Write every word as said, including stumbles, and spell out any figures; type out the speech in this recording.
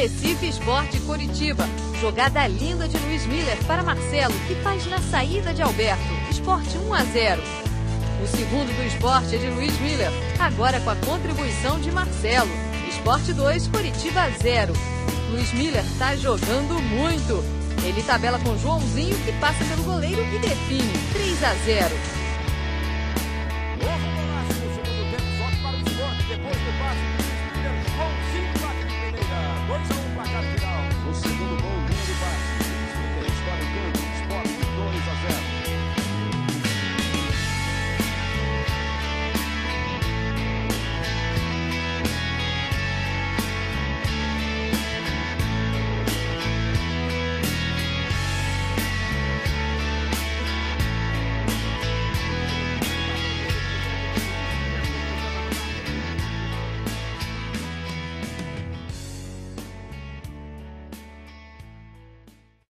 Recife Sport Coritiba. Jogada linda de Luiz Miller para Marcelo, que faz na saída de Alberto. Sport um a zero. O segundo do Sport é de Luiz Miller, agora com a contribuição de Marcelo. Sport dois, Coritiba zero. Luiz Miller está jogando muito. Ele tabela com Joãozinho, que passa pelo goleiro e define três a zero.